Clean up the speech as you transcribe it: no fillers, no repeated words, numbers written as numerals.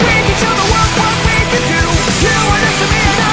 We can show the world what we can do. You are next to me and